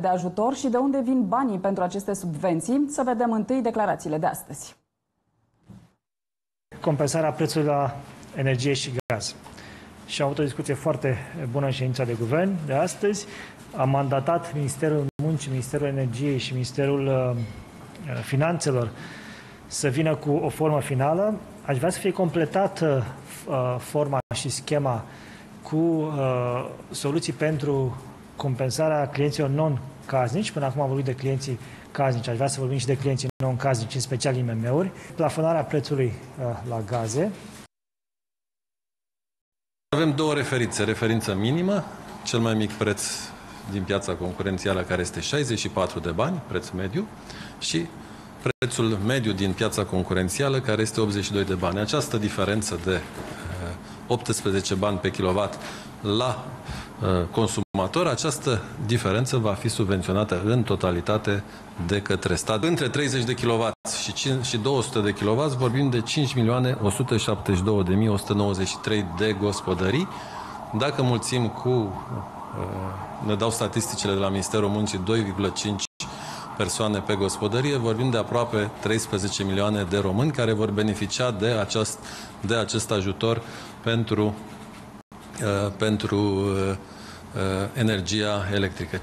de ajutor și de unde vin banii pentru aceste subvenții? Să vedem întâi declarațiile de astăzi. Compensarea prețului la energie și gaz. Și am avut o discuție foarte bună în ședința de guvern de astăzi. Am mandatat Ministerul Muncii, Ministerul Energiei și Ministerul Finanțelor să vină cu o formă finală. Aș vrea să fie completată forma și schema cu soluții pentru compensarea clienților non-casnici. Până acum am vorbit de clienții casnici, aș vrea să vorbim și de clienții non-casnici, în special IMM-uri. Plafonarea prețului la gaze. Avem două referințe. Referință minimă, cel mai mic preț din piața concurențială, care este 64 de bani, preț mediu, și prețul mediu din piața concurențială, care este 82 de bani. Această diferență de 18 bani pe kilowatt la consumator, această diferență va fi subvenționată în totalitate de către stat. Între 30 de kW și 200 de kW vorbim de 5.172.193 de gospodării. Dacă mulțim cu, ne dau statisticile de la Ministerul Muncii, 2,5 persoane pe gospodărie, vorbim de aproape 13 milioane de români care vor beneficia de acest ajutor pentru energia electrică.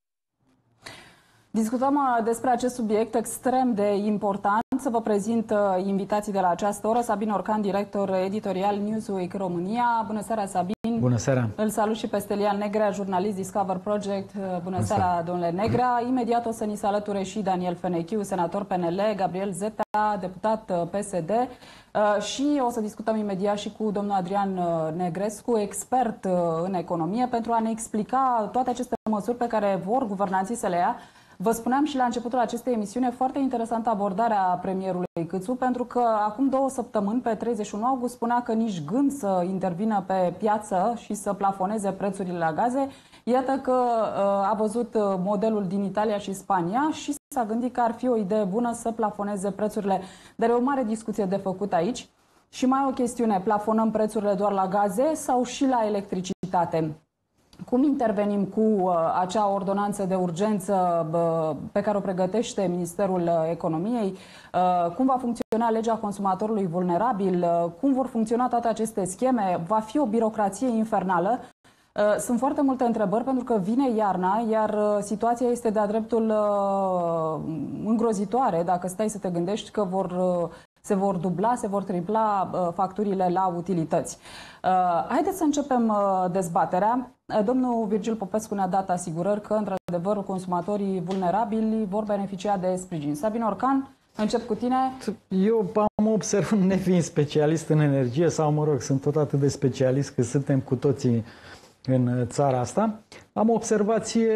Discutăm despre acest subiect extrem de important. Să vă prezint invitații de la această oră. Sabin Orcan, director editorial Newsweek România. Bună seara, Sabin. Bună seara. Îl salut și pe Stelian Negrea, jurnalist Discover Project. Bună seara, domnule Negrea. Imediat o să ni se alăture și Daniel Fenechiu, senator PNL, Gabriel Zeta, deputat PSD, și o să discutăm imediat și cu domnul Adrian Negrescu, expert în economie, pentru a ne explica toate aceste măsuri pe care vor guvernanții să le ia. Vă spuneam și la începutul acestei emisiuni, foarte interesantă abordarea premierului Câțu, pentru că acum 2 săptămâni, pe 31 august, spunea că nici gând să intervină pe piață și să plafoneze prețurile la gaze. Iată că a văzut modelul din Italia și Spania și s-a gândit că ar fi o idee bună să plafoneze prețurile. Dar e o mare discuție de făcut aici. Și mai o chestiune, plafonăm prețurile doar la gaze sau și la electricitate? Cum intervenim cu acea ordonanță de urgență pe care o pregătește Ministerul Economiei? Cum va funcționa legea consumatorului vulnerabil? Cum vor funcționa toate aceste scheme? Va fi o birocrație infernală? Sunt foarte multe întrebări pentru că vine iarna, iar situația este de-a dreptul îngrozitoare dacă stai să te gândești că se vor dubla, se vor tripla facturile la utilități. Haideți să începem dezbaterea. Domnul Virgil Popescu ne-a dat asigurări că, într-adevăr, consumatorii vulnerabili vor beneficia de sprijin. Sabin Orcan, încep cu tine. Eu am observat, nefiind specialist în energie, sau mă rog, sunt tot atât de specialist că suntem cu toții în țara asta, am o observație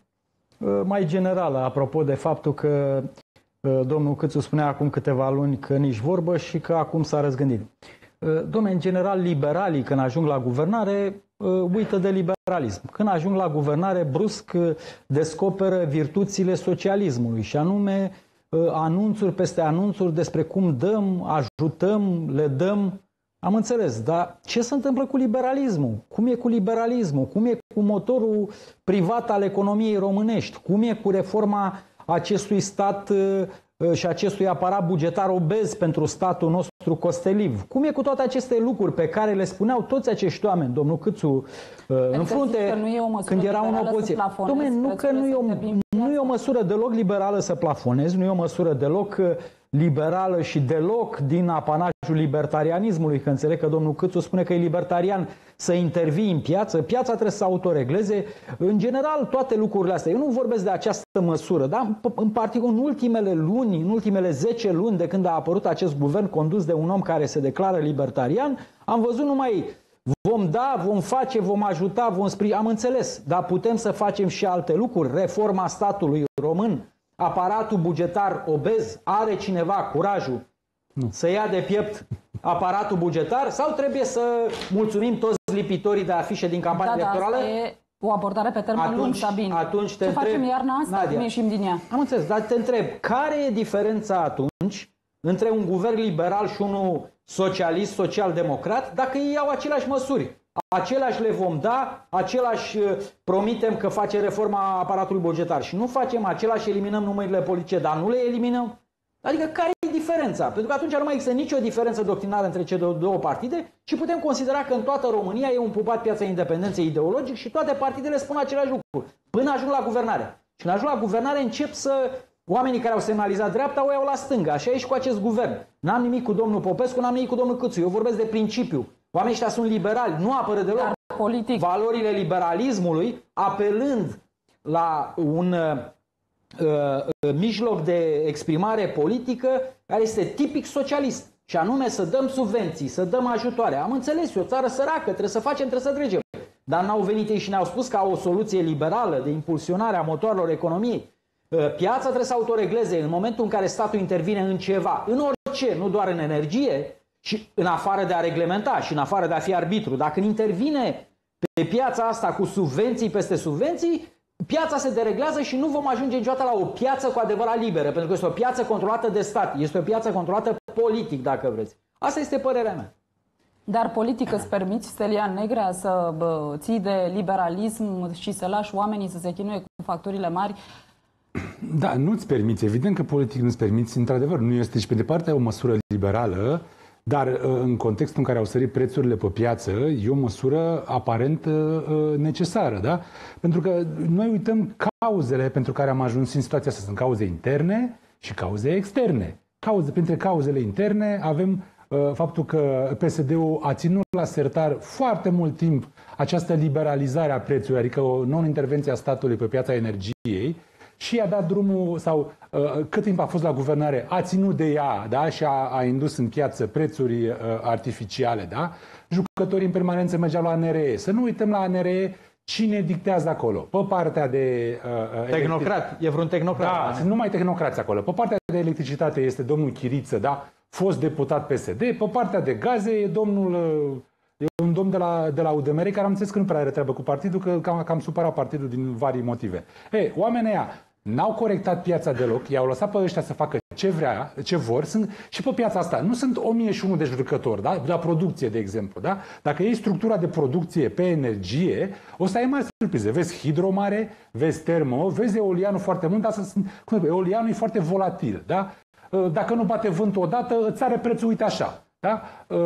mai generală apropo de faptul că domnul Câțu spunea acum câteva luni că nici vorbă și că acum s-a răzgândit. Dom'le, în general, liberalii, când ajung la guvernare, uită de liberalism. Când ajung la guvernare, brusc descoperă virtuțile socialismului, și anume anunțuri peste anunțuri despre cum dăm, ajutăm, le dăm. Am înțeles, dar ce se întâmplă cu liberalismul? Cum e cu liberalismul? Cum e cu motorul privat al economiei românești? Cum e cu reforma acestui stat și acestui aparat bugetar obez pentru statul nostru costeliv? Cum e cu toate aceste lucruri pe care le spuneau toți acești oameni, domnul Câțu, în frunte, când era în opoziție? Dom'le, nu e o măsură deloc liberală să plafonezi, nu e o măsură deloc liberală și deloc din apanajul libertarianismului, că înțeleg că domnul Câțu spune că e libertarian să intervii în piață, piața trebuie să se autoregleze. În general, toate lucrurile astea. Eu nu vorbesc de această măsură, dar în particular în ultimele luni, în ultimele 10 luni de când a apărut acest guvern condus de un om care se declară libertarian, am văzut numai vom da, vom face, vom ajuta, vom sprijini. Am înțeles, dar putem să facem și alte lucruri. Reforma statului român, aparatul bugetar obez, are cineva curajul să ia de piept aparatul bugetar sau trebuie să mulțumim toți lipitorii de afișe din campania electorală? Asta e o abordare pe termen lung, Sabin. Atunci ce facem iarna asta? Cum ieșim din ea? Am înțeles, dar te întreb, care e diferența atunci între un guvern liberal și unul socialist, social-democrat, dacă ei iau aceleași măsuri? același le vom da, același promitem că face reforma aparatului bugetar și nu facem, același eliminăm numările politice, dar nu le eliminăm. Adică care e diferența? Pentru că atunci nu mai există nicio diferență doctrinară între cele două partide și putem considera că în toată România e un pupat piața independenței ideologic și toate partidele spun același lucru. Până ajung la guvernare. Și când ajung la guvernare încep să... Oamenii care au semnalizat dreapta o iau la stânga. Așa e și cu acest guvern. N-am nimic cu domnul Popescu, n-am nimic cu domnul Câțu. Eu vorbesc de principiu. Oamenii ăștia sunt liberali, nu apără deloc valorile liberalismului, apelând la un mijloc de exprimare politică care este tipic socialist. Și anume să dăm subvenții, să dăm ajutoare. Am înțeles, e o țară săracă, trebuie să facem, trebuie să trecem. Dar n-au venit ei și ne-au spus ca o soluție liberală de impulsionare a motoarelor economiei. Piața trebuie să autoregleze în momentul în care statul intervine în ceva, în orice, nu doar în energie, și în afară de a reglementa și în afară de a fi arbitru. Dacă intervine pe piața asta cu subvenții peste subvenții, piața se dereglează și nu vom ajunge niciodată la o piață cu adevărat liberă, pentru că este o piață controlată de stat, este o piață controlată politic, dacă vreți. Asta este părerea mea. Dar politic îți permiți, Stelian Negrea, să ții de liberalism și să lași oamenii să se chinuie cu facturile mari? Da, nu-ți permiți. Evident că politic nu-ți permiți. Într-adevăr, nu este și pe departe o măsură liberală, dar în contextul în care au sărit prețurile pe piață, e o măsură aparent necesară, da? Pentru că noi uităm cauzele pentru care am ajuns în situația asta. Sunt cauze interne și cauze externe. Printre cauzele interne avem faptul că PSD-ul a ținut la sertar foarte mult timp această liberalizare a prețului, adică o non-intervenție a statului pe piața energiei, și a dat drumul, sau cât timp a fost la guvernare, a ținut de ea, da? Și a indus în piață prețuri artificiale. Da? Jucătorii în permanență mergeau la ANRE. Să nu uităm la ANRE cine dictează acolo. Pe partea de... tehnocrat. E vreun tehnocrat. Da, sunt numai tehnocrați acolo. Pe partea de electricitate este domnul Chiriță, da? Fost deputat PSD. Pe partea de gaze e domnul... E un domn de la UDMR care am înțeles că nu prea are treabă cu partidul, că cam supărat partidul din vari motive. Oamenii ăia n-au corectat piața deloc, i-au lăsat pe ăștia să facă ce vor, și pe piața asta nu sunt 1001 de judecători, da? La producție, de exemplu. Da? Dacă iei structura de producție pe energie, o să ai mari surprize. Vezi hidro mare, vezi termo, vezi eolianul foarte mult, dar eolianul e foarte volatil. Da? Dacă nu bate vântul odată, îți are prețul, uite așa. Da?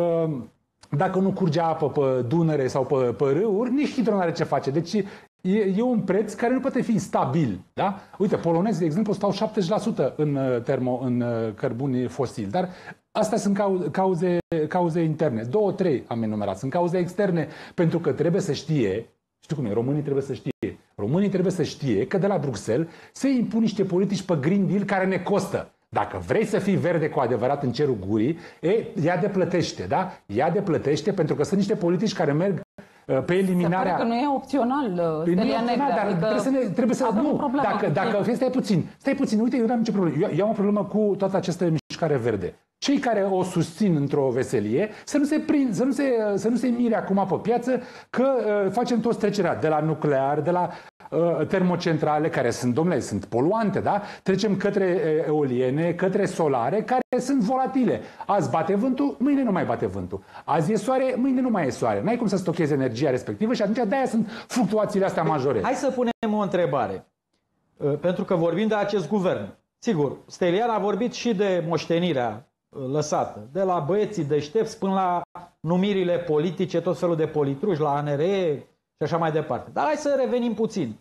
Dacă nu curge apă pe Dunăre sau pe râuri, nici hidro nu are ce face. Deci e un preț care nu poate fi stabil. Da? Uite, polonezii, de exemplu, stau 70% în cărbuni fosili. Dar astea sunt cauze interne. 2-3 am enumerat. Sunt cauze externe, pentru că trebuie să știe, știu cum e, românii trebuie să știe că de la Bruxelles se impun niște politici pe Green Deal care ne costă. Dacă vrei să fii verde cu adevărat în cerul gurii, ea de plătește, da? Ea de plătește, pentru că sunt niște politici care merg pe eliminarea... Se pare că nu e opțional, Stelian Negrea, dar trebuie să nu. Dacă stai puțin, uite, eu n-am nicio problemă. Eu am o problemă cu toată această mișcare verde. Cei care o susțin într-o veselie să nu se mire acum pe piață că facem toți trecerea de la nuclear, de la termocentrale, care sunt poluante, da? Trecem către eoliene, către solare, care sunt volatile. Azi bate vântul, mâine nu mai bate vântul. Azi e soare, mâine nu mai e soare. N-ai cum să stochezi energia respectivă și atunci de-aia sunt fluctuațiile astea majore. Hai să punem o întrebare. Pentru că vorbim de acest guvern. Sigur, Stelian a vorbit și de moștenirea lăsată, de la băieții deștepți până la numirile politice, tot felul de politruși, la ANRE și așa mai departe. Dar hai să revenim puțin.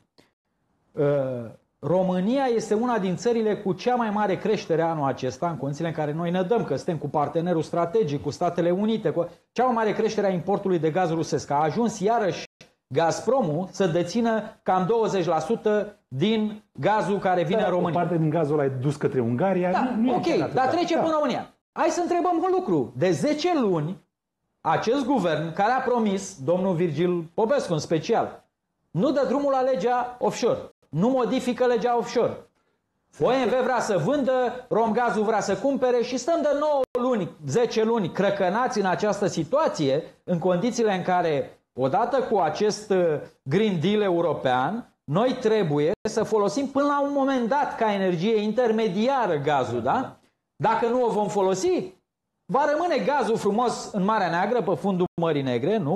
România este una din țările cu cea mai mare creștere anul acesta, în condițiile în care noi ne dăm că suntem cu partenerul strategic, cu Statele Unite, cu cea mai mare creștere a importului de gaz rusesc. A ajuns iarăși Gazpromul să dețină cam 20% din gazul care vine în România. O parte din gazul ăla e dus către Ungaria. Da, ok, dar trece până în România. Hai să întrebăm un lucru. De 10 luni, acest guvern, care a promis, domnul Virgil Popescu în special, nu dă drumul la legea offshore. Nu modifică legea offshore. OMV vrea să vândă, Romgazul vrea să cumpere și stăm de 9 luni, 10 luni crăcănați în această situație, în condițiile în care, odată cu acest Green Deal european, noi trebuie să folosim până la un moment dat ca energie intermediară gazul, da? Dacă nu o vom folosi, va rămâne gazul frumos în Marea Neagră, pe fundul Mării Negre, nu?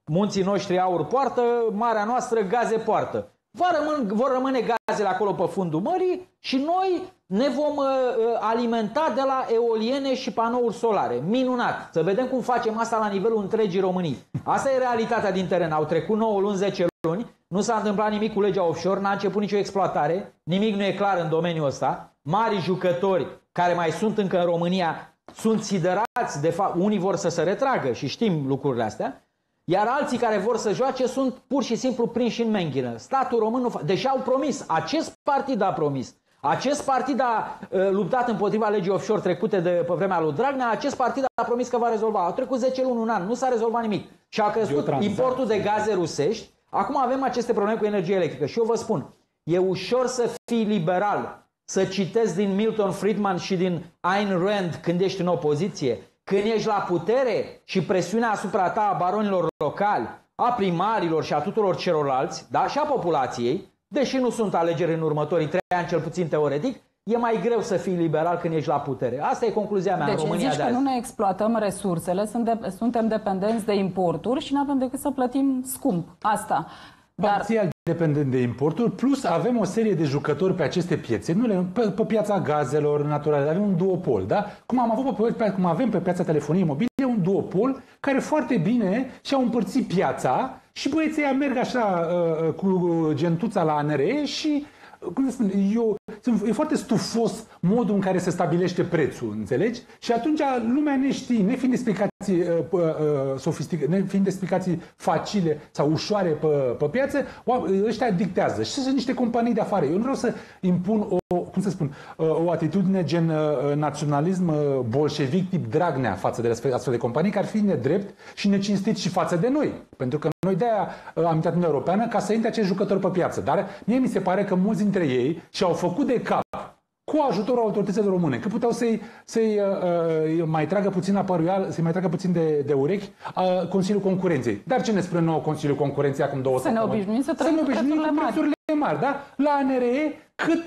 munții noștri aur poartă, marea noastră gaze poartă. Vor rămâne gazele acolo pe fundul mării și noi ne vom alimenta de la eoliene și panouri solare. Minunat! Să vedem cum facem asta la nivelul întregii Românii. Asta e realitatea din teren. Au trecut 9 luni, 10 luni, nu s-a întâmplat nimic cu legea offshore, n-a început nicio exploatare, nimic nu e clar în domeniul ăsta. Mari jucători care mai sunt încă în România sunt siderați, de fapt, unii vor să se retragă și știm lucrurile astea. Iar alții care vor să joace sunt pur și simplu prinși în menghină. Statul român nu deși au promis, acest partid a promis. Acest partid a luptat împotriva legii offshore trecute de pe vremea lui Dragnea, acest partid a promis că va rezolva. Au trecut 10 luni, un an, nu s-a rezolvat nimic. Și a crescut importul de gaze rusești. Acum avem aceste probleme cu energie electrică. Și eu vă spun, e ușor să fii liberal, să citesc din Milton Friedman și din Ayn Rand când ești în opoziție. Când ești la putere și presiunea asupra ta a baronilor locali, a primarilor și a tuturor celorlalți, da, și a populației, deși nu sunt alegeri în următorii 3 ani, cel puțin teoretic, e mai greu să fii liberal când ești la putere. Asta e concluzia mea în România zici de azi. că nu ne exploatăm resursele, suntem dependenți de importuri și nu avem decât să plătim scump. Asta. Parțial dependent de importuri, plus avem o serie de jucători pe aceste piețe, pe piața gazelor naturale, avem un duopol, da? Cum avem pe piața telefoniei mobile, un duopol care foarte bine și-au împărțit piața și băieții ăia merg așa cu gentuța la ANRE și, cum să spun, e foarte stufos modul în care se stabilește prețul, înțelegi? Și atunci lumea neștie, nefiind explicații facile sau ușoare pe piață, ăștia dictează. Și sunt niște companii de afară. Eu nu vreau să impun o atitudine gen naționalism bolșevic tip Dragnea față de astfel de companii, care ar fi nedrept și necinstit și față de noi. Pentru că noi de-aia am intrat în Uniunea Europeană ca să intre acești jucători pe piață. Dar mie mi se pare că mulți dintre ei și-au făcut de cap cu ajutorul autorităților române, că puteau să-i mai tragă puțin la păruială, să-i mai tragă puțin de urechi Consiliul Concurenței. Dar ce ne spune nouă Consiliul Concurenței acum 2 săptămâni? Să ne obișnuim să trăim cu prețurile mari, da? La ANRE,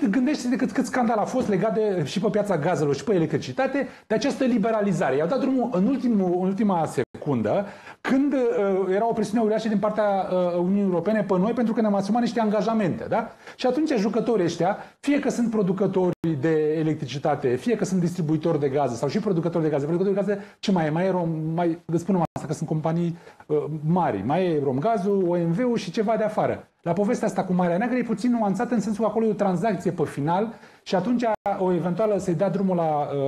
cât scandal a fost legat și pe piața gazelor și pe electricitate, de această liberalizare. I-au dat drumul în ultima secundă, când era o presiune uriașă din partea Uniunii Europene pe noi, pentru că ne-am asumat niște angajamente, da? Și atunci jucătorii ăștia, fie că sunt producători de electricitate, fie că sunt distribuitori de gaze sau și producători de gaze. Producători de gaze, ce mai spunem asta, că sunt companii mari. Mai e Romgazul, OMV-ul și ceva de afară. La povestea asta cu Marea Neagră e puțin nuanțată în sensul că acolo e o tranzacție pe final și atunci o eventuală să-i dea drumul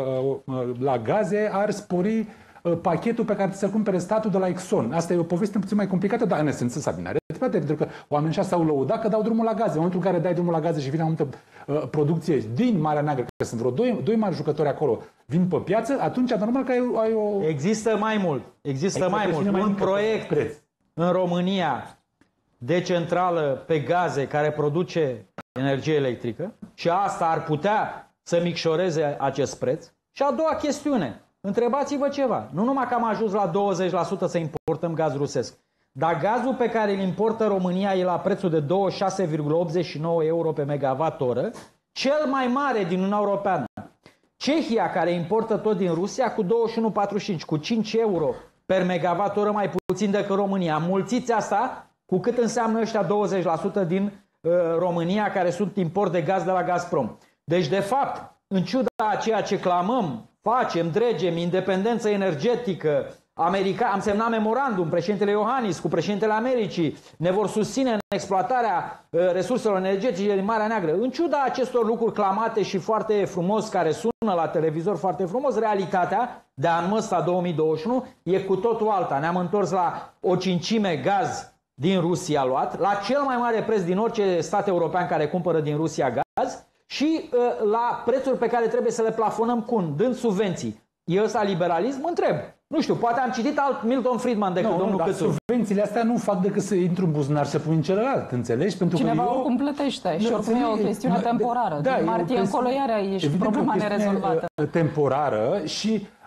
la gaze ar spori pachetul pe care să-l cumpere statul de la Exxon. Asta e o poveste puțin mai complicată, dar în esență Sabina are dreptate, pentru că oamenii ăștia s-au lăudat că dau drumul la gaze. În momentul în care dai drumul la gaze și vine multă producție din Marea Neagră, că sunt vreo doi mari jucători acolo, vin pe piață, atunci normal că ai o... Există mai mult. Există mai mult. Un proiect în România de centrală pe gaze care produce energie electrică și asta ar putea să micșoreze acest preț. Și a doua chestiune, întrebați-vă ceva. Nu numai că am ajuns la 20% să importăm gaz rusesc, dar gazul pe care îl importă România e la prețul de 26,89 euro pe megawatt-oră, cel mai mare din Uniunea Europeană. Cehia, care importă tot din Rusia, cu 21,45, cu 5 euro per megawatt-oră mai puțin decât România. Mulțiți asta cu cât înseamnă ăștia 20% din România care sunt import de gaz de la Gazprom. Deci, de fapt, în ciuda a ceea ce clamăm, facem, dregem, independență energetică, am semnat memorandum, președintele Iohannis cu președintele Americii, ne vor susține în exploatarea resurselor energetice din Marea Neagră. În ciuda acestor lucruri clamate și foarte frumos, care sună la televizor foarte frumos, realitatea de anul ăsta 2021 e cu totul alta. Ne-am întors la o cincime gaz din Rusia luat, la cel mai mare preț din orice stat european care cumpără din Rusia gaz și la prețuri pe care trebuie să le plafonăm dând subvenții. E ăsta liberalism? Întreb. Nu știu, poate am citit alt Milton Friedman decât domnul Câțu. Subvențiile astea nu fac decât să intru în buzunar și să pun în celălalt, înțelegi? Pentru cineva că oricum plătește și oricum e o chestiune temporară. Din martie încolo iară e și problema nerezolvată. Temporară și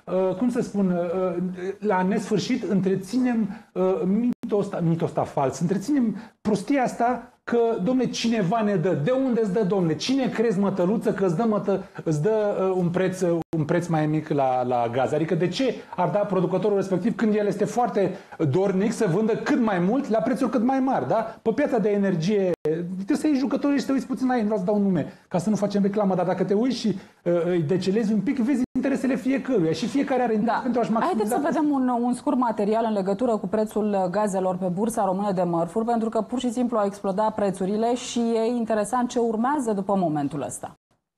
cum să spun, la nesfârșit întreținem mitul ăsta fals, întreținem prostia asta că, domne, cineva ne dă. De unde îți dă, domne? Cine crezi, mătăluță, că îți dă un preț mai mic la gaz? Adică de ce ar da producătorul respectiv când el este foarte dornic să vândă cât mai mult la prețuri cât mai mari, da? Pe piața de energie, trebuie să iei jucătorii și să te uiți puțin la ei, nu vreau să dau un nume, ca să nu facem reclamă, dar dacă te uiți și îi decelezi un pic, vezi interesele fiecăruia și fiecare are interes pentru a-și maximiza. Haideți să vedem un scurt material în legătură cu prețul gazelor pe Bursa Română de Mărfuri, pentru că pur și simplu au explodat prețurile și e interesant ce urmează după momentul ăsta.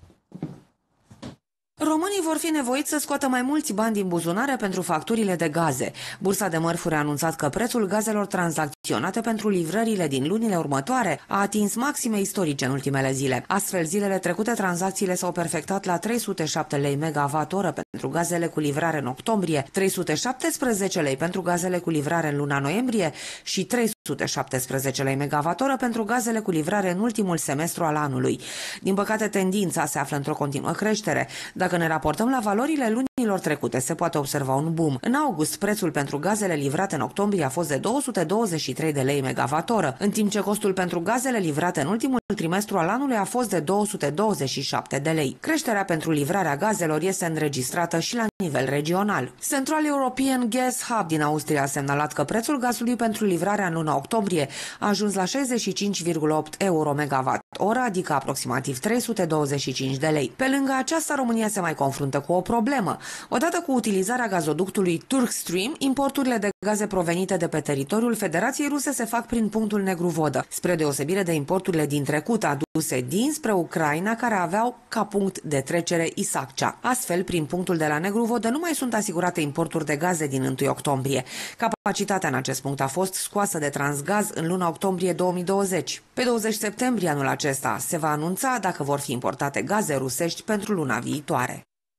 Românii vor fi nevoiți să scoată mai mulți bani din buzunare pentru facturile de gaze. Bursa de Mărfuri a anunțat că prețul gazelor tranzacționate pentru livrările din lunile următoare a atins maxime istorice în ultimele zile. Astfel, zilele trecute, tranzacțiile s-au perfectat la 307 lei megawattoră pentru gazele cu livrare în octombrie, 317 lei pentru gazele cu livrare în luna noiembrie și 317 lei megawattoră pentru gazele cu livrare în ultimul semestru al anului. Din păcate, tendința se află într-o continuă creștere. Dacă ne raportăm la valorile lunilor trecute, se poate observa un boom. În august, prețul pentru gazele livrate în octombrie a fost de 223 de lei megawattoră, în timp ce costul pentru gazele livrate în ultimul trimestru al anului a fost de 227 de lei. Creșterea pentru livrarea gazelor este înregistrată și la nivel regional. Central European Gas Hub din Austria a semnalat că prețul gazului pentru livrarea în luna octombrie a ajuns la 65,8 euro megawatt-oră, adică aproximativ 325 de lei. Pe lângă aceasta, România se mai confruntă cu o problemă. Odată cu utilizarea gazoductului Turkstream, importurile de gaze provenite de pe teritoriul Federației Ruse se fac prin punctul Negru Vodă, spre deosebire de importurile din trecut aduse dinspre Ucraina, care aveau ca punct de trecere Isaccea. Astfel, prin punctul de la Negru Vodă nu mai sunt asigurate importuri de gaze din 1 octombrie. Capacitatea în acest punct a fost scoasă de Transgaz în luna octombrie 2020. Pe 20 septembrie anul acesta se va anunța dacă vor fi importate gaze rusești pentru luna viitoare.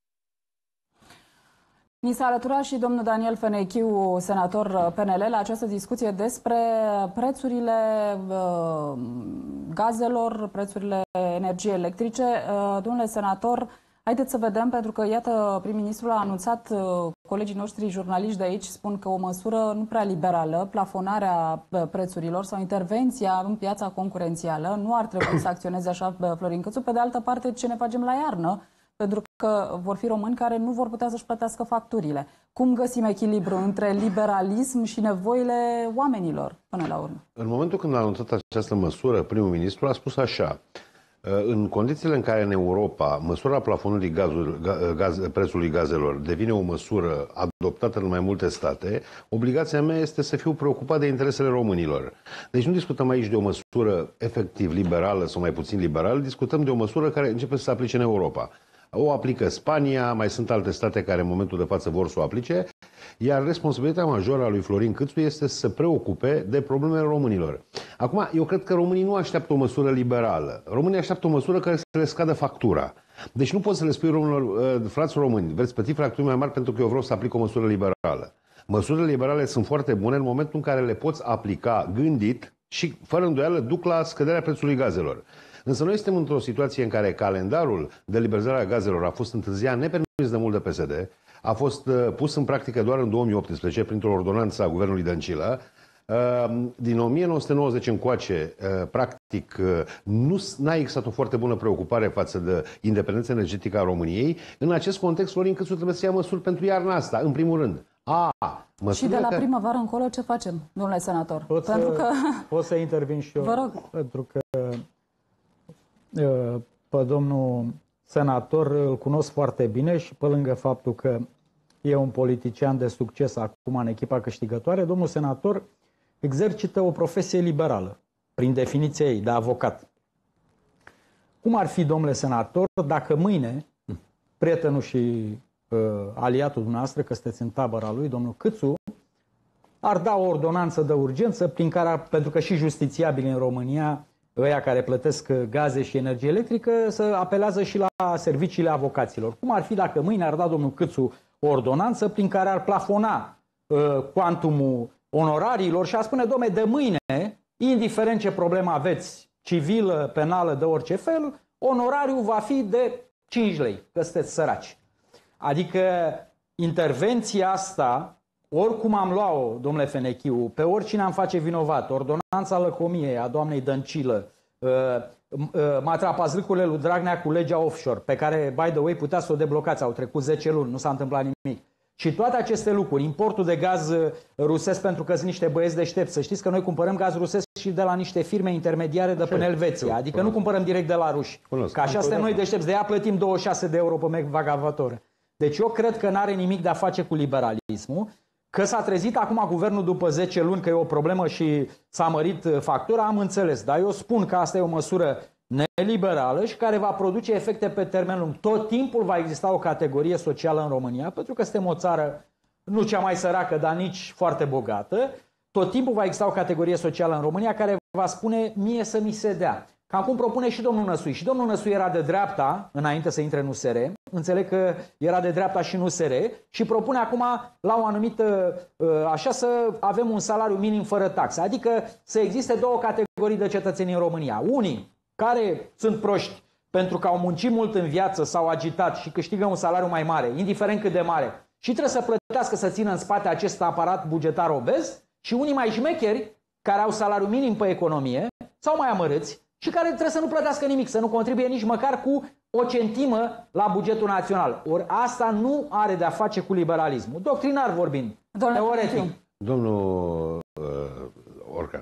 Ni s-a alăturat și domnul Daniel Fenechiu, senator PNL, la această discuție despre prețurile gazelor, prețurile energiei electrice. Domnule senator, haideți să vedem, pentru că, iată, prim-ministrul a anunțat, colegii noștri jurnaliști de aici spun că o măsură nu prea liberală, plafonarea prețurilor sau intervenția în piața concurențială, nu ar trebui să acționeze așa Florin Cățu. Pe de altă parte, ce ne facem la iarnă? Pentru că vor fi români care nu vor putea să-și plătească facturile. Cum găsim echilibru între liberalism și nevoile oamenilor, până la urmă? În momentul când a anunțat această măsură, primul ministru a spus așa: în condițiile în care în Europa măsura plafonului prețului gazelor devine o măsură adoptată în mai multe state, obligația mea este să fiu preocupat de interesele românilor. Deci nu discutăm aici de o măsură efectiv liberală sau mai puțin liberală, discutăm de o măsură care începe să se aplice în Europa. O aplică Spania, mai sunt alte state care în momentul de față vor să o aplice, iar responsabilitatea majoră a lui Florin Cățu este să se preocupe de problemele românilor. Acum, eu cred că românii nu așteaptă o măsură liberală. Românii așteaptă o măsură care să le scadă factura. Deci nu poți să le spui românilor: frați români, veți plăti facturi mai mari pentru că eu vreau să aplic o măsură liberală. Măsurile liberale sunt foarte bune în momentul în care le poți aplica gândit și, fără îndoială, duc la scăderea prețului gazelor. Însă noi suntem într-o situație în care calendarul de liberalizare a gazelor a fost întârziat nepermis de mult de PSD, a fost pus în practică doar în 2018 printr-o ordonanță a guvernului Dăncilă. Din 1990 încoace, practic, n-a existat o foarte bună preocupare față de independența energetică a României. În acest context, Florin Cățu trebuie să ia măsuri pentru iarna asta, în primul rând. Și de la primăvară încolo ce facem, domnule senator? Pot să intervin și eu. Vă rog. Pentru că pe domnul senator îl cunosc foarte bine și pe lângă faptul că e un politician de succes acum în echipa câștigătoare, domnul senator exercită o profesie liberală, prin definiția ei, de avocat. Cum ar fi, domnule senator, dacă mâine prietenul și aliatul dumneavoastră, că sunteți în tabăra lui, domnul Cățu, ar da o ordonanță de urgență prin care, pentru că și justițiabili în România, ăia care plătesc gaze și energie electrică, să apelează și la serviciile avocaților. Cum ar fi dacă mâine ar da domnul Cățu o ordonanță prin care ar plafona cuantumul onorariilor și ar spune: dom'le, de mâine, indiferent ce problemă aveți, civilă, penală, de orice fel, onorariul va fi de 5 lei, că sunteți săraci. Adică intervenția asta, oricum am luat-o, domnule Fenechiu, pe oricine am face vinovat, ordonanța lăcomiei a doamnei Dăncilă, matrapazâcurile lui Dragnea cu legea offshore, pe care, by the way, puteați să o deblocați, au trecut 10 luni, nu s-a întâmplat nimic. Și toate aceste lucruri, importul de gaz rusesc pentru că sunt niște băieți deștepți. Să știți că noi cumpărăm gaz rusesc și de la niște firme intermediare de până Elveția. Adică nu cumpărăm direct de la ruși. Că așa suntem noi deștepți. De ea plătim 26 de euro pe megavator. Deci eu cred că n-are nimic de a face cu liberalismul. Că s-a trezit acum guvernul după 10 luni că e o problemă și s-a mărit factura, am înțeles. Dar eu spun că asta e o măsură neliberală și care va produce efecte pe termen lung. Tot timpul va exista o categorie socială în România, pentru că suntem o țară nu cea mai săracă, dar nici foarte bogată. Tot timpul va exista o categorie socială în România care va spune mie să mi se dea. Cam cum propune și domnul Năsui. Și domnul Năsui era de dreapta înainte să intre în USR. Înțeleg că era de dreapta și în USR și propune acum la o anumită, așa, să avem un salariu minim fără taxe. Adică să existe două categorii de cetățeni în România. Unii care sunt proști pentru că au muncit mult în viață, s-au agitat și câștigă un salariu mai mare, indiferent cât de mare, și trebuie să plătească să țină în spate acest aparat bugetar obez, și unii mai șmecheri care au salariu minim pe economie sau mai amărâți și care trebuie să nu plătească nimic, să nu contribuie nici măcar cu o centimă la bugetul național. Ori asta nu are de-a face cu liberalismul. Doctrinar vorbind, teoretic. Domnul Orcan,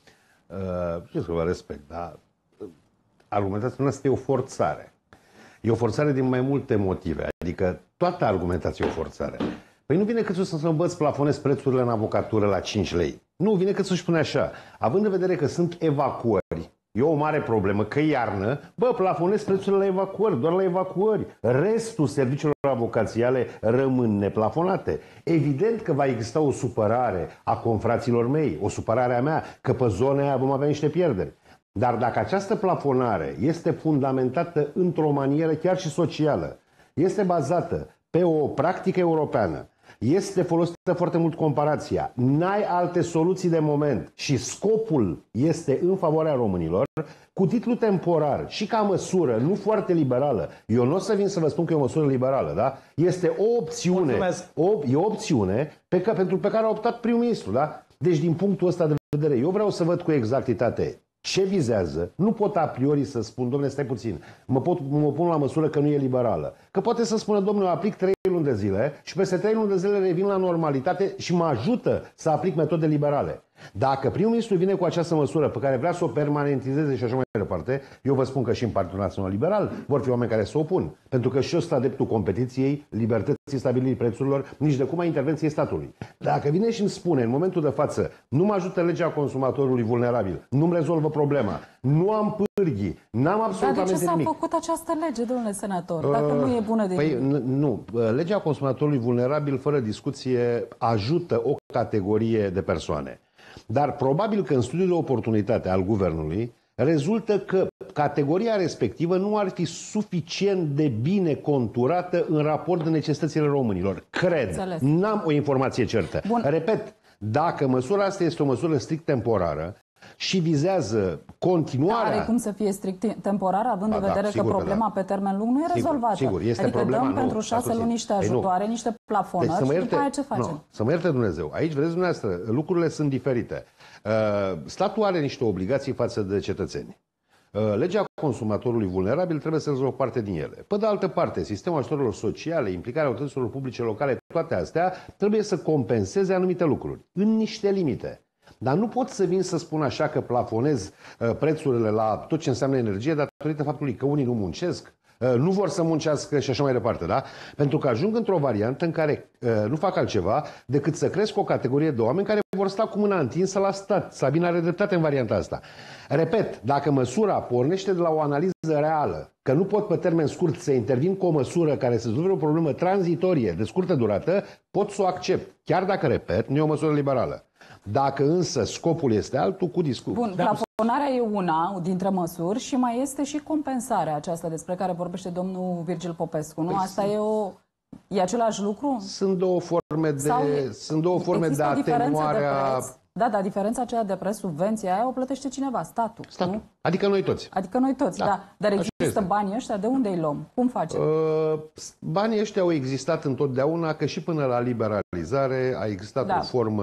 știți că vă respect, dar argumentația noastră e o forțare. E o forțare din mai multe motive. Adică toată argumentația e o forțare. Păi nu vine cât să învăț plafonez prețurile în avocatură la 5 lei. Nu, vine cât să-și spune așa. Având în vedere că sunt evacuări, e o mare problemă, că iarnă, plafonez prețurile la evacuări, doar la evacuări. Restul serviciilor avocațiale rămân neplafonate. Evident că va exista o supărare a confraților mei, o supărare a mea, că pe zona aia vom avea niște pierderi. Dar dacă această plafonare este fundamentată într-o manieră chiar și socială, este bazată pe o practică europeană, este folosită foarte mult comparația, n-ai alte soluții de moment și scopul este în favoarea românilor, cu titlu temporar și ca măsură nu foarte liberală, eu nu o să vin să vă spun că e o măsură liberală, da? Este o opțiune, e o opțiune pe care a optat primul ministru, da? Deci din punctul ăsta de vedere, eu vreau să văd cu exactitate ce vizează. Nu pot a priori să spun, domnule, stai puțin, mă pun la măsură că nu e liberală. Că poate să spună, domnule, aplic 3 luni de zile și peste 3 luni de zile revin la normalitate și mă ajută să aplic metode liberale. Dacă primul ministru vine cu această măsură pe care vrea să o permanentizeze și așa mai departe, eu vă spun că și în Partidul Național Liberal vor fi oameni care se opun. Pentru că și eu sunt adeptul competiției, libertății stabilirii prețurilor, nici de cum a intervenției statului. Dacă vine și îmi spune în momentul de față, nu mă ajută legea consumatorului vulnerabil, nu-mi rezolvă problema, nu am pârghii, n-am absolutamente nimic. Dar de ce s-a făcut această lege, domnule senator, dacă nu e bună de nimic? Nu, legea consumatorului vulnerabil, fără discuție, ajută o categorie de persoane. Dar probabil că în studiul de oportunitate al guvernului rezultă că categoria respectivă nu ar fi suficient de bine conturată în raport de necesitățile românilor. Cred. N-am o informație certă. Bun. Repet, dacă măsura asta este o măsură strict temporară și vizează continuarea... Are cum să fie strict temporar, având în vedere că problema pe termen lung nu e rezolvată. Sigur, este adică problema, dăm pentru 6 luni niște ajutoare, niște plafonări și după aia ce facem? Să mă ierte Dumnezeu. Aici, vedeți dumneavoastră, lucrurile sunt diferite. Statul are niște obligații față de cetățeni. Legea consumatorului vulnerabil trebuie să rezolve o parte din ele. Pe de altă parte, sistemul ajutorilor sociale, implicarea autorităților publice locale, toate astea trebuie să compenseze anumite lucruri, în niște limite. Dar nu pot să vin să spun așa că plafonez prețurile la tot ce înseamnă energie datorită faptului că unii nu muncesc, nu vor să muncească și așa mai departe, da? Pentru că ajung într-o variantă în care nu fac altceva decât să cresc o categorie de oameni care vor sta cu mâna întinsă la stat. Sabin are dreptate în varianta asta. Repet, dacă măsura pornește de la o analiză reală, că nu pot pe termen scurt să intervin cu o măsură care să rezolve o problemă tranzitorie de scurtă durată, pot să o accept. Chiar dacă, repet, nu e o măsură liberală. Dacă însă scopul este altul, cu discuții. Bun, plafonarea e una dintre măsuri și mai este și compensarea aceasta despre care vorbește domnul Virgil Popescu, nu? Asta e același lucru? Sunt două forme de atenuare a Da, dar diferența aceea de preț, subvenția aia o plătește cineva, statul. Nu? Adică noi toți. Adică noi toți, da. Dar există banii ăștia, de unde îi luăm? Cum facem? Banii ăștia au existat întotdeauna, că și până la liberalizare a existat o formă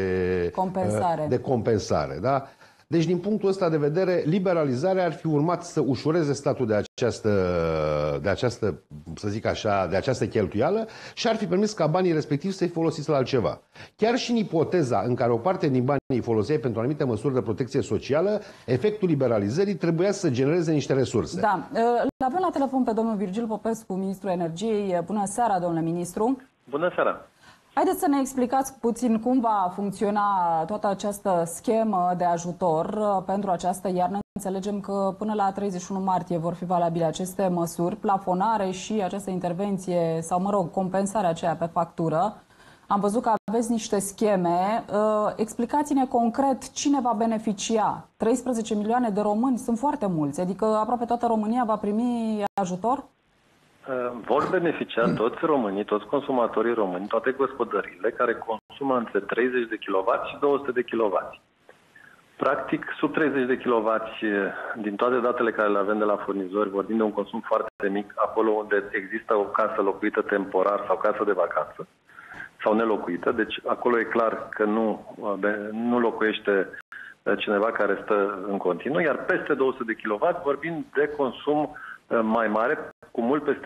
de compensare. Da? Deci, din punctul ăsta de vedere, liberalizarea ar fi urmat să ușureze statul de această, să zic așa, de această cheltuială și ar fi permis ca banii respectivi să fie folosiți la altceva. Chiar și în ipoteza în care o parte din banii îi foloseai pentru anumite măsuri de protecție socială, efectul liberalizării trebuia să genereze niște resurse. Da. L-avem la telefon pe domnul Virgil Popescu, ministrul energiei. Bună seara, domnule ministru. Bună seara. Haideți să ne explicați puțin cum va funcționa toată această schemă de ajutor pentru această iarnă. Înțelegem că până la 31 martie vor fi valabile aceste măsuri, plafonare și această intervenție sau, mă rog, compensarea aceea pe factură. Am văzut că aveți niște scheme. Explicați-ne concret cine va beneficia. 13 milioane de români sunt foarte mulți, adică aproape toată România va primi ajutor? Vor beneficia toți românii, toți consumatorii români, toate gospodăriile care consumă între 30 de kW și 200 de kW. Practic, sub 30 de kW, din toate datele care le avem de la furnizori, vorbim de un consum foarte mic, acolo unde există o casă locuită temporar sau casă de vacanță, sau nelocuită, deci acolo e clar că nu locuiește cineva care stă în continuu, iar peste 200 de kW vorbim de consum mai mare, cu mult peste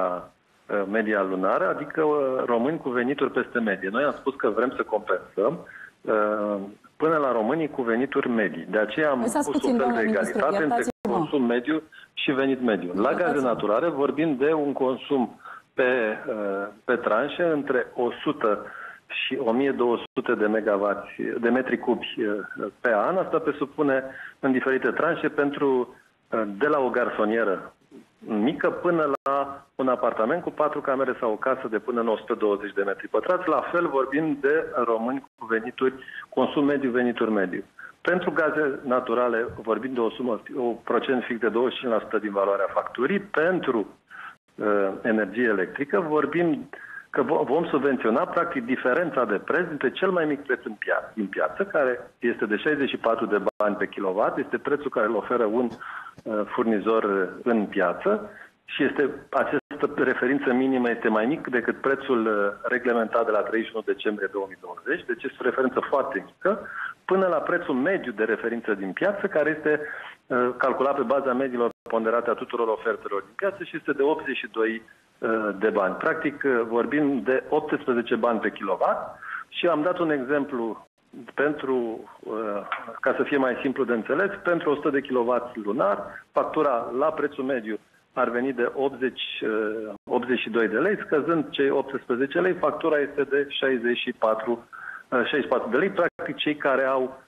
media lunară, adică români cu venituri peste medie. Noi am spus că vrem să compensăm până la românii cu venituri medii. De aceea am pus un fel de egalitate între consum mediu și venit mediu. La gaze naturale vorbim de un consum pe tranșe între 100 și 1200 de metri cubi pe an. Asta presupune în diferite tranșe de la o garsonieră mică până la un apartament cu 4 camere sau o casă de până în 120 de metri pătrați. La fel vorbim de români cu venituri, consum mediu, venituri mediu. Pentru gaze naturale vorbim de un procent fix de 25% din valoarea facturii. Pentru energie electrică vorbim că vom subvenționa practic diferența de preț dintre cel mai mic preț din piață, care este de 64 de bani pe kilowatt, este prețul care îl oferă un furnizor în piață și această referință minimă este mai mic decât prețul reglementat de la 31 decembrie 2020, deci este o referință foarte mică, până la prețul mediu de referință din piață, care este calculat pe baza mediilor ponderate a tuturor ofertelor din piață și este de 82 de bani. Practic vorbim de 18 bani pe kilowatt și am dat un exemplu ca să fie mai simplu de înțeles, pentru 100 de kW lunar, factura la prețul mediu ar veni de 82 de lei, scăzând cei 18 lei, factura este de 64 de lei. Practic cei care au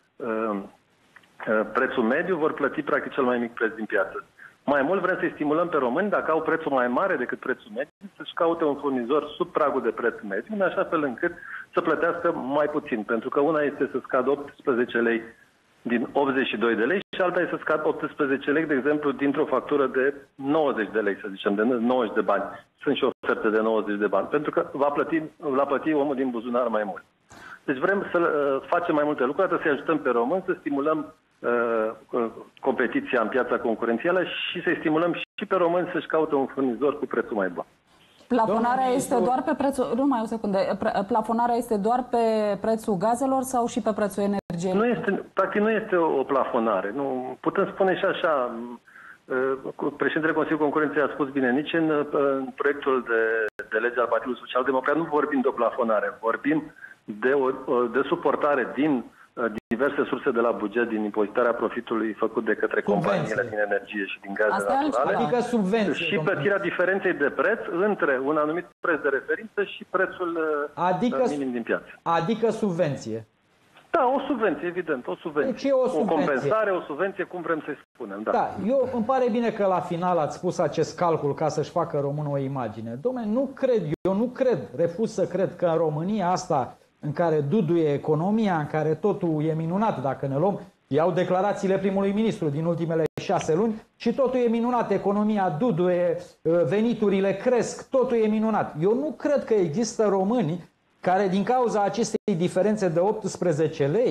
prețul mediu vor plăti practic cel mai mic preț din piață. Mai mult vrem să-i stimulăm pe români, dacă au prețul mai mare decât prețul mediu, să-și caute un furnizor sub pragul de preț mediu, în așa fel încât să plătească mai puțin. Pentru că una este să scadă 18 lei din 82 de lei și alta este să scadă 18 lei, de exemplu, dintr-o factură de 90 de lei, să zicem, de 90 de bani. Sunt și oferte de 90 de bani, pentru că va plăti omul din buzunar mai mult. Deci vrem să facem mai multe lucruri, să-i ajutăm pe români, să stimulăm competiția în piața concurențială și să-i stimulăm și pe români să-și caute un furnizor cu prețul mai bun. Plafonarea este doar pe prețul... Numai o secundă. Plafonarea este doar pe prețul gazelor sau și pe prețul energiei? Practic nu este o plafonare. Nu, putem spune și așa. Președintele Consiliului Concurenței a spus bine, nici în proiectul de lege al Partidului Social Democrat nu vorbim de o plafonare. Vorbim de suportare din diverse surse de la buget, din impozitarea profitului făcut de către companiile din energie și din gaze naturale, adică subvenție, și plătirea diferenței de preț între un anumit preț de referință și prețul minim din piață. Adică subvenție. Da, o subvenție, evident, o subvenție. Deci o compensare, o subvenție, cum vrem să-i spunem. Da. Îmi pare bine că la final ați spus acest calcul ca să-și facă românul o imagine. Dom'le, eu nu cred, refuz să cred că în România asta, în care duduie economia, în care totul e minunat, dacă ne luăm, iau declarațiile primului ministru din ultimele 6 luni și totul e minunat, economia duduie, veniturile cresc, totul e minunat. Eu nu cred că există români care din cauza acestei diferențe de 18 lei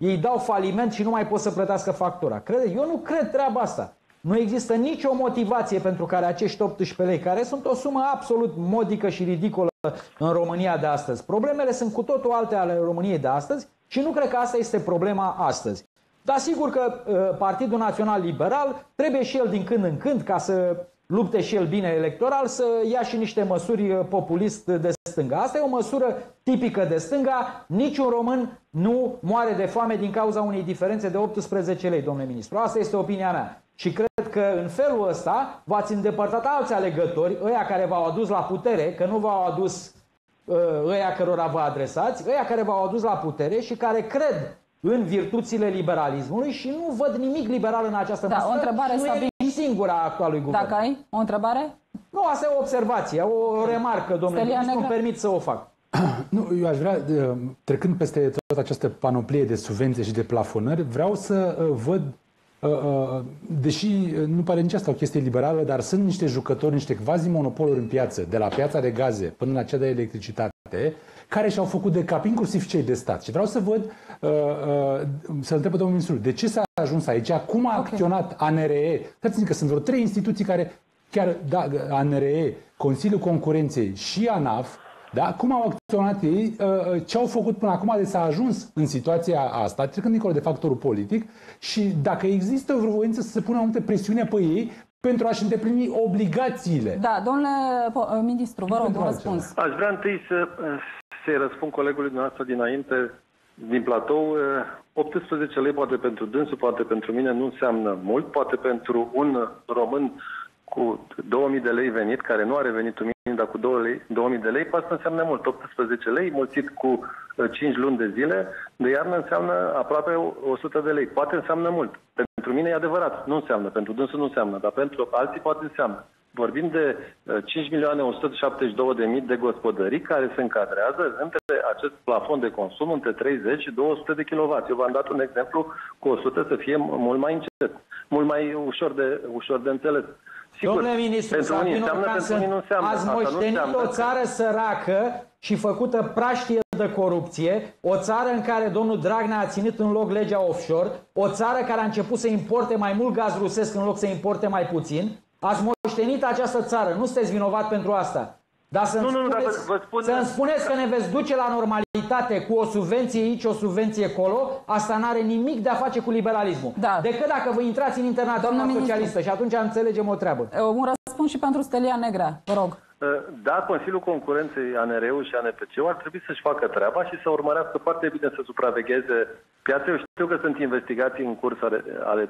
ei dau faliment și nu mai pot să plătească factura. Eu nu cred treaba asta. Nu există nicio motivație pentru care acești 18 lei, care sunt o sumă absolut modică și ridicolă în România de astăzi. Problemele sunt cu totul alte ale României de astăzi și nu cred că asta este problema astăzi. Dar sigur că Partidul Național Liberal trebuie și el din când în când, ca să lupte și el bine electoral, să ia și niște măsuri populist de stânga. Asta e o măsură tipică de stânga. Niciun român nu moare de foame din cauza unei diferențe de 18 lei, domnule ministru. Asta este opinia mea. Și cred că în felul ăsta v-ați îndepărtat alți alegători, ăia care v-au adus la putere, că nu v-au adus ăia cărora vă adresați, ăia care v-au adus la putere și care cred în virtuțile liberalismului și nu văd nimic liberal în această măsură. O întrebare, nu e nici singura actualului guvern. Dacă ai o întrebare? Nu, asta e o observație, o remarcă, domnule ministru, îmi permit să o fac. Nu, eu aș vrea, trecând peste toată această panoplie de subvenții și de plafonări, vreau să văd, deși nu pare nici asta o chestie liberală, dar sunt niște jucători, niște quasi-monopoluri în piață, de la piața de gaze până la cea de electricitate, care și-au făcut de cap, inclusiv cei de stat. Și vreau să văd, să întreb pe domnul ministru, de ce s-a ajuns aici, cum a acționat ANRE? Dați-mi că sunt vreo 3 instituții care, chiar ANRE, Consiliul Concurenței și ANAF, da? Cum au acționat ei, ce au făcut până acum de s-a ajuns în situația asta, trecând dincolo de factorul politic, și dacă există vreo voință să se pună multe presiune pe ei pentru a-și îndeplini obligațiile. Da, domnule ministru, vă rog, un răspuns. Aș vrea întâi să-i răspund colegului dumneavoastră dinainte, din platou. 18 lei poate pentru dânsul, poate pentru mine nu înseamnă mult, poate pentru un român cu 2000 de lei venit, care nu are venitul minim, dar cu 2000 de lei, poate să înseamnă mult. 18 lei mulțit cu 5 luni de zile de iarnă înseamnă aproape 100 de lei. Poate înseamnă mult. Pentru mine e adevărat, nu înseamnă. Pentru dânsul nu înseamnă, dar pentru alții poate înseamnă. Vorbim de 5.172.000 de gospodării care se încadrează între acest plafon de consum între 30 și 200 de kW. Eu v-am dat un exemplu cu 100 să fie mult mai încet, mult mai ușor de înțeles. Sigur, domnule ministru, pentru unii înseamnă, pentru unii nu înseamnă. Ați moștenit o țară săracă și făcută praștie de corupție, o țară în care domnul Dragnea a ținut în loc legea offshore, o țară care a început să importe mai mult gaz rusesc în loc să importe mai puțin. Ați moștenit această țară, nu sunteți vinovat pentru asta. Dar să-mi spuneți că ne veți duce la normalitate cu o subvenție aici, o subvenție acolo, asta n-are nimic de a face cu liberalismul. Da. Decât dacă vă intrați în Internaționala Socialistă și atunci înțelegem o treabă. Un răspuns și pentru Stelia Negrea, vă rog. Da, Consiliul Concurenței, ANR-ul și ANPC-ul ar trebui să-și facă treaba și să urmărească foarte bine să supravegheze piața. Eu știu că sunt investigații în curs ale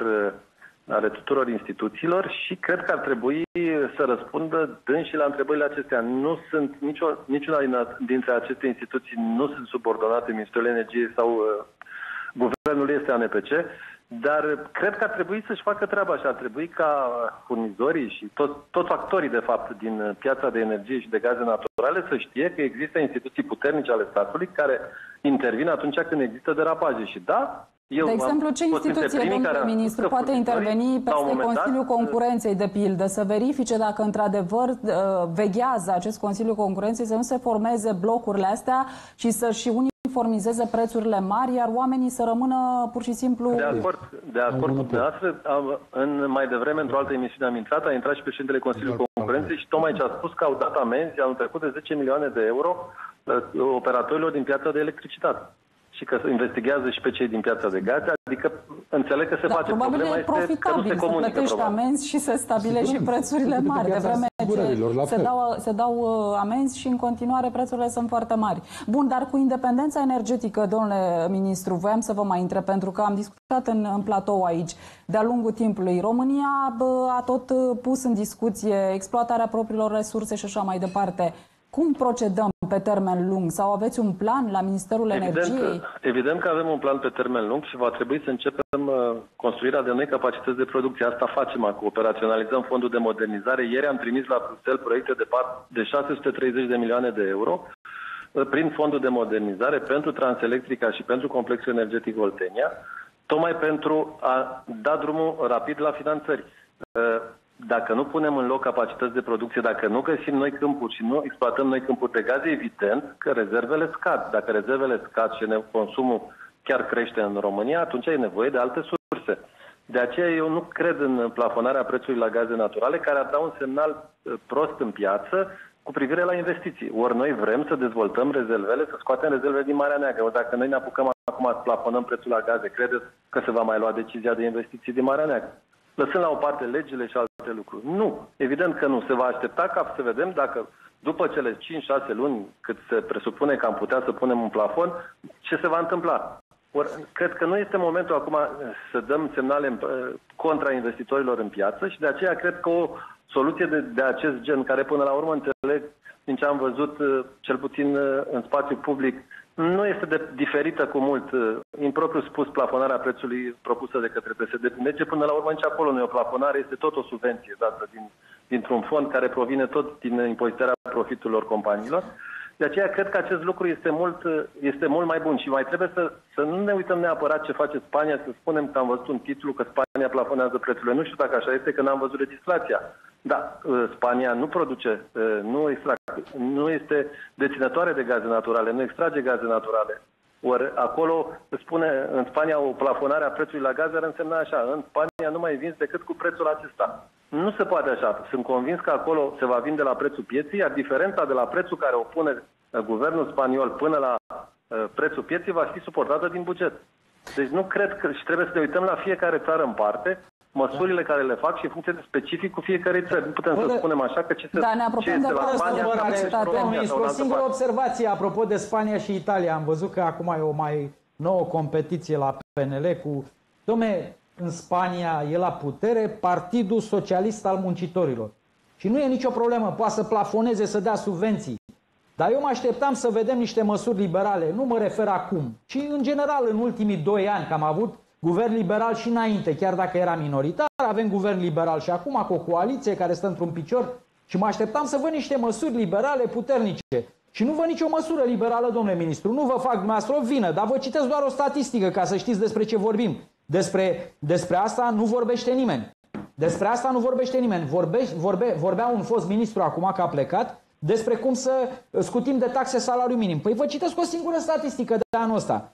tuturor instituțiilor și cred că ar trebui să răspundă dânsi la întrebările acestea. Nu sunt niciuna dintre aceste instituții nu sunt subordonate Ministerului Energiei sau guvernul este ANPC, dar cred că ar trebui să-și facă treaba și ar trebui ca furnizorii și toți actorii, de fapt, din piața de energie și de gaze naturale să știe că există instituții puternice ale statului care intervin atunci când există derapaje. Și da, de exemplu, ce instituție, domnule ministru, poate interveni peste Consiliul Concurenței, de pildă, să verifice dacă într-adevăr veghează acest Consiliu Concurenței să nu se formeze blocurile astea și să-și uniformizeze prețurile mari, iar oamenii să rămână pur și simplu... De acord cu dumneavoastră. Mai devreme, într-o altă emisiune am intrat, a intrat și președintele Consiliului Concurenței și tocmai ce a spus că au dat amenzi anul trecut de 10 milioane de euro operatorilor din piața de electricitate. Și că se investigează și pe cei din piața de gaze, adică înțeleg că se face. Probabil e profitabil să plătești amenzi și să stabilești și prețurile mari. De vreme ce se dau amenzi și în continuare prețurile sunt foarte mari. Bun, dar cu independența energetică, domnule ministru, voiam să vă mai întreb, pentru că am discutat în platou aici de-a lungul timpului. România a tot pus în discuție exploatarea propriilor resurse și așa mai departe. Cum procedăm pe termen lung? Sau aveți un plan la Ministerul Energiei? Evident că avem un plan pe termen lung și va trebui să începem construirea de noi capacități de producție. Asta facem acum. Operaționalizăm fondul de modernizare. Ieri am trimis la Bruxelles proiecte de 630 de milioane de euro prin fondul de modernizare pentru Transelectrica și pentru Complexul Energetic Oltenia, tocmai pentru a da drumul rapid la finanțări. Dacă nu punem în loc capacități de producție, dacă nu găsim noi câmpuri și nu exploatăm noi câmpuri de gaze, evident că rezervele scad. Dacă rezervele scad și consumul chiar crește în România, atunci e nevoie de alte surse. De aceea eu nu cred în plafonarea prețului la gaze naturale, care ar da un semnal prost în piață cu privire la investiții. Ori noi vrem să dezvoltăm rezervele, să scoatem rezervele din Marea Neagră. Ori dacă noi ne apucăm acum să plafonăm prețul la gaze, credeți că se va mai lua decizia de investiții din Marea Neagră? Lăsând la o parte legile și alte lucruri. Nu, evident că nu. Se va aștepta ca să vedem dacă după cele 5-6 luni cât se presupune că am putea să punem un plafon, ce se va întâmpla. Ori, cred că nu este momentul acum să dăm semnale contra investitorilor în piață și de aceea cred că o soluție de acest gen, care până la urmă înțeleg din ce am văzut, cel puțin în spațiu public, nu este diferită cu mult. Impropriu spus, plafonarea prețului propusă de către PSD. Merge până la urmă, nici acolo nu e o plafonare, este tot o subvenție dată dintr-un fond care provine tot din impozitarea profiturilor companiilor. De aceea cred că acest lucru este mult mai bun și mai trebuie să nu ne uităm neapărat ce face Spania, să spunem că am văzut un titlu că Spania plafonează prețurile. Nu știu dacă așa este, că n-am văzut legislația. Da, Spania nu produce, nu este deținătoare de gaze naturale, nu extrage gaze naturale. Ori acolo spune, în Spania, o plafonare a prețului la gaze ar însemna așa: în Spania nu mai vinzi decât cu prețul acesta. Nu se poate așa. Sunt convins că acolo se va vinde la prețul pieței, iar diferența de la prețul care o pune guvernul spaniol până la prețul pieței va fi suportată din buget. Deci nu cred că, și trebuie să ne uităm la fiecare țară în parte, măsurile care le fac și în funcție de specificul fiecarei țări. Nu putem să spunem așa că ce este la Spania... O singură observație apropo de Spania și Italia. Am văzut că acum e o mai nouă competiție la PNL cu... în Spania e la putere Partidul Socialist al Muncitorilor. Și nu e nicio problemă, poate să plafoneze, să dea subvenții. Dar eu mă așteptam să vedem niște măsuri liberale. Nu mă refer acum, ci în general în ultimii 2 ani, că am avut guvern liberal și înainte, chiar dacă era minoritar, avem guvern liberal și acum cu o coaliție care stă într-un picior și mă așteptam să văd niște măsuri liberale puternice. Și nu văd nicio măsură liberală, domnule ministru. Nu vă fac dumneavoastră o vină, dar vă citesc doar o statistică ca să știți despre ce vorbim. Despre asta nu vorbește nimeni. Despre asta nu vorbește nimeni. Vorbea un fost ministru acum, că a plecat, despre cum să scutim de taxe salariul minim. Păi vă citesc o singură statistică de anul ăsta.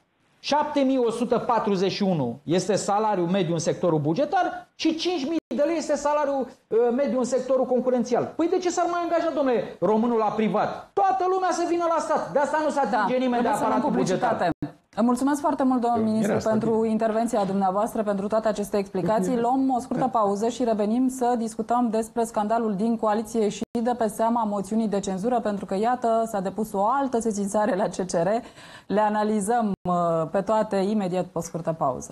7.141 este salariul mediu în sectorul bugetar și 5.000 de lei este salariul mediu în sectorul concurențial. Păi de ce s-ar mai angaja, domnule, românul la privat? Toată lumea să vină la stat. De asta nu se atinge nimeni de aparatul bugetar. Mulțumesc foarte mult, domnul ministru, pentru intervenția dumneavoastră, pentru toate aceste explicații. Luăm o scurtă pauză și revenim să discutăm despre scandalul din coaliție și de pe seama moțiunii de cenzură, pentru că, iată, s-a depus o altă sesizare la CCR. Le analizăm pe toate imediat pe o scurtă pauză.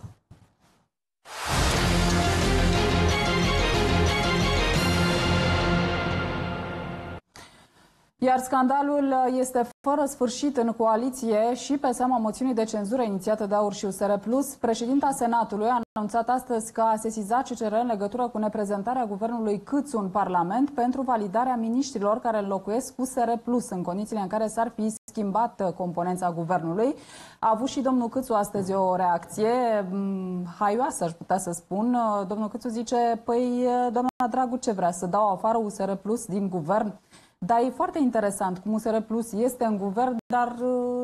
Iar scandalul este fără sfârșit în coaliție și pe seama moțiunii de cenzură inițiată de AUR și USR+. Președinta Senatului a anunțat astăzi că a sesizat CCR în legătură cu neprezentarea guvernului Câțu în Parlament pentru validarea miniștrilor care înlocuiesc USR+, în condițiile în care s-ar fi schimbat componența guvernului. A avut și domnul Câțu astăzi o reacție haioasă, aș putea să spun. Domnul Câțu zice, păi, doamna Dragu, ce vrea? Să dau afară USR+ din guvern? Dar e foarte interesant cum USR Plus este în guvern, dar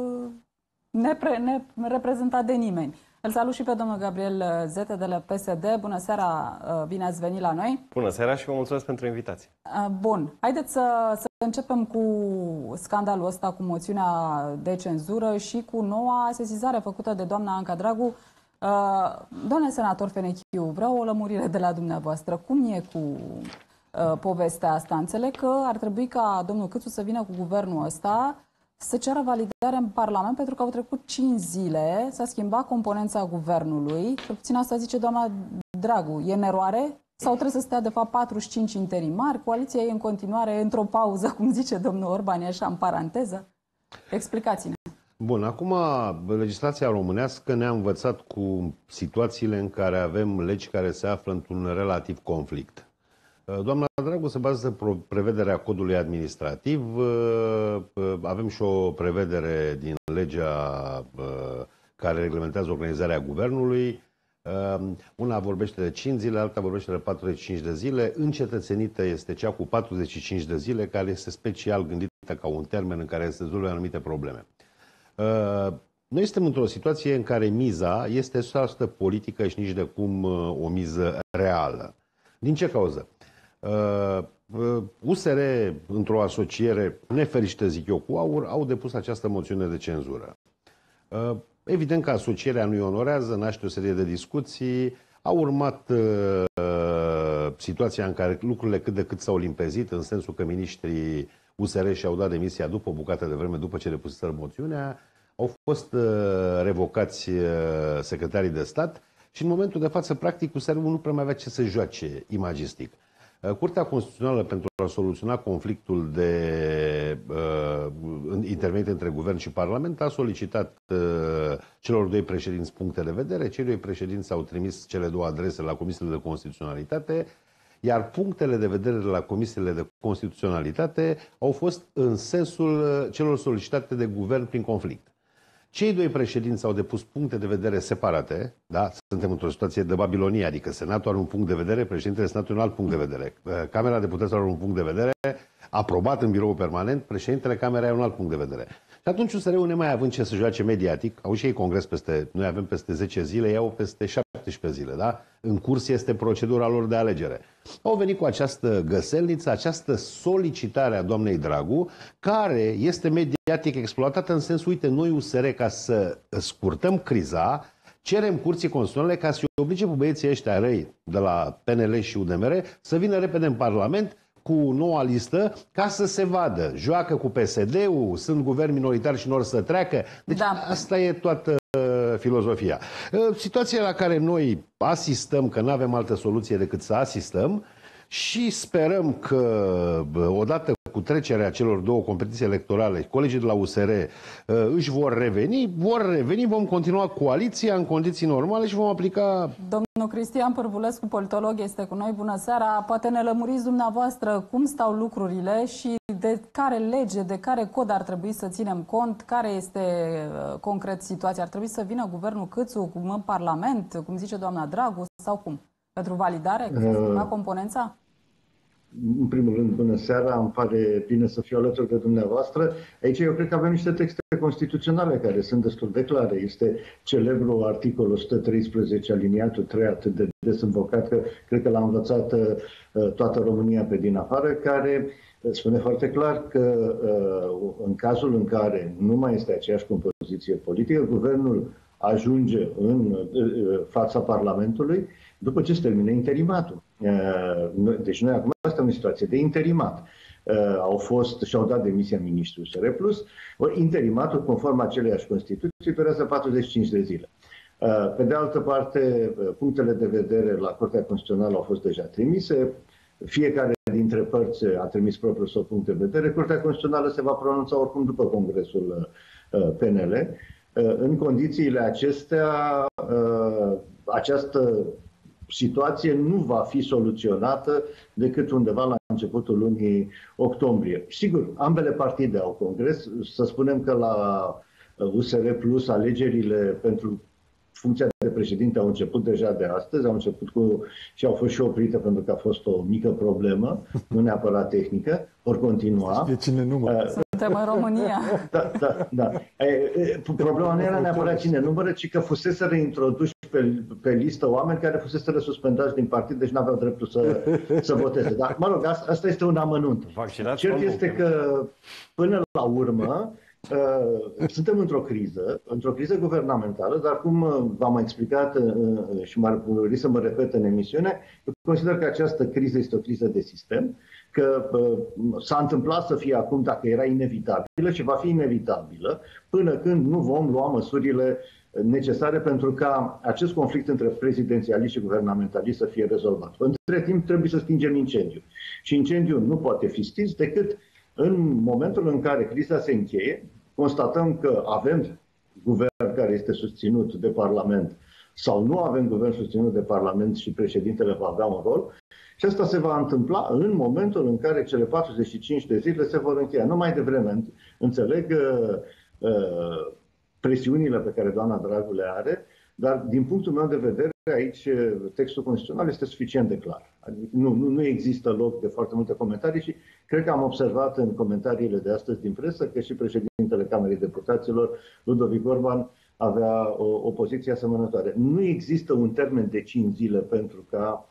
nereprezentat de nimeni. Îl salut și pe domnul Gabriel Zete de la PSD. Bună seara, bine ați venit la noi. Bună seara și vă mulțumesc pentru invitație. Bun, haideți să începem cu scandalul ăsta, cu moțiunea de cenzură și cu noua sesizare făcută de doamna Anca Dragu. Doamne senator Fenechiu, vreau o lămurire de la dumneavoastră. Cum e cu povestea asta? Înțeleg că ar trebui ca domnul Câțu să vină cu guvernul ăsta să ceară validare în Parlament, pentru că au trecut 5 zile, s-a schimbat componența guvernului. Cel puțin asta zice doamna Dragu. E în eroare? Sau trebuie să stea de fapt 45 interimari? Coaliția e în continuare într-o pauză, cum zice domnul Orban, e așa în paranteză? Explicați-ne. Bun, acum legislația românească ne-a învățat cu situațiile în care avem legi care se află într-un relativ conflict. Doamna Dragu se bazează pe prevederea codului administrativ. Avem și o prevedere din legea care reglementează organizarea guvernului. Una vorbește de 5 zile, alta vorbește de 45 de zile. Încetățenită este cea cu 45 de zile, care este special gândită ca un termen în care se rezolvă anumite probleme. Noi suntem într-o situație în care miza este 100% politică și nici de cum o miză reală. Din ce cauză? USR, într-o asociere nefericită, zic eu, cu AUR, au depus această moțiune de cenzură. Evident că asocierea nu-i onorează, naște o serie de discuții. A urmat situația în care lucrurile cât de cât s-au limpezit, în sensul că miniștrii USR și-au dat demisia după o bucată de vreme, după ce depuseseră moțiunea. Au fost revocați secretarii de stat și în momentul de față, practic, USR-ul nu prea mai avea ce să joace imagistic. Curtea Constituțională, pentru a soluționa conflictul intervenit între guvern și parlament, a solicitat celor doi președinți puncte de vedere. Cei doi președinți au trimis cele două adrese la comisiile de constituționalitate, iar punctele de vedere de la comisiile de constituționalitate au fost în sensul celor solicitate de guvern prin conflict. Cei doi președinți au depus puncte de vedere separate, da? Suntem într-o situație de Babilonie, adică Senatul are un punct de vedere, președintele Senatului un alt punct de vedere. Camera Deputaților are un punct de vedere, aprobat în biroul permanent, președintele Camerei are un alt punct de vedere. Și atunci USR-ul, nemai având ce să joace mediatic, au și ei congres noi avem peste 10 zile, ei au peste 17 zile, da? În curs este procedura lor de alegere. Au venit cu această găselniță, această solicitare a doamnei Dragu, care este mediatic exploatată în sensul, uite, noi USR, ca să scurtăm criza, cerem Curții Constituționale ca să-i oblige pe băieții ăștia răi de la PNL și UDMR să vină repede în Parlament cu noua listă ca să se vadă. Joacă cu PSD-ul, sunt guvern minoritar și nu or să treacă. Deci asta e toată filozofia. Situația la care noi asistăm, că nu avem altă soluție decât să asistăm și sperăm că odată cu trecerea celor două competiții electorale, colegii de la USR își vor reveni, vom continua coaliția în condiții normale și vom aplica... Domnul Cristian Pârvulescu, politolog, este cu noi. Bună seara! Poate ne lămuriți dumneavoastră cum stau lucrurile și de care lege, de care cod ar trebui să ținem cont, care este concret situația? Ar trebui să vină guvernul Câțu în Parlament, cum zice doamna Dragu, sau cum? Pentru validare? Ca componența? În primul rând, bună seara, îmi pare bine să fiu alături de dumneavoastră. Aici eu cred că avem niște texte constituționale care sunt destul de clare. Este celebrul articol 113 aliniatul 3, atât de des invocat, că cred că l-a învățat toată România pe din afară, care spune foarte clar că în cazul în care nu mai este aceeași compoziție politică, guvernul ajunge în fața Parlamentului după ce se termine interimatul. Deci noi acum suntem în situație de interimat. Și-au dat demisia ministrului USR+, ori interimatul, conform aceleiași Constituții, durează 45 de zile. Pe de altă parte, punctele de vedere la Curtea Constituțională au fost deja trimise, fiecare dintre părți a trimis propriul său punct de vedere, Curtea Constituțională se va pronunța oricum după Congresul PNL. În condițiile acestea, această situație nu va fi soluționată decât undeva la începutul lunii octombrie. Sigur, ambele partide au congres. Să spunem că la USR Plus alegerile pentru funcția de președinte au început deja de astăzi, și au fost și oprite pentru că a fost o mică problemă, nu neapărat tehnică, vor continua. Știe cine numără. Suntem în România. Da. Problema nu era neapărat cine numără, ci că fuseseră introduși pe listă oameni care fuseseră suspendați din partid, deci nu aveau dreptul să voteze. Dar, mă rog, asta este un amănunt. Cert este că, până la urmă, suntem într-o criză guvernamentală, dar cum v-am explicat și m-ar dori să mă repet în emisiune, eu consider că această criză este o criză de sistem, că s-a întâmplat să fie acum, dacă era inevitabilă, și va fi inevitabilă, până când nu vom lua măsurile necesare pentru ca acest conflict între prezidențialiști și guvernamentaliști să fie rezolvat. Între timp trebuie să stingem incendiul. Și incendiul nu poate fi stins decât în momentul în care criza se încheie, constatăm că avem guvern care este susținut de Parlament sau nu avem guvern susținut de Parlament și președintele va avea un rol. Și asta se va întâmpla în momentul în care cele 45 de zile se vor încheia. Nu mai devreme. Înțeleg presiunile pe care doamna Dragu le are, dar din punctul meu de vedere, aici textul constituțional este suficient de clar. Adică nu există loc de foarte multe comentarii și cred că am observat în comentariile de astăzi din presă că și președintele Camerei Deputaților, Ludovic Orban, avea o poziție asemănătoare. Nu există un termen de 5 zile pentru ca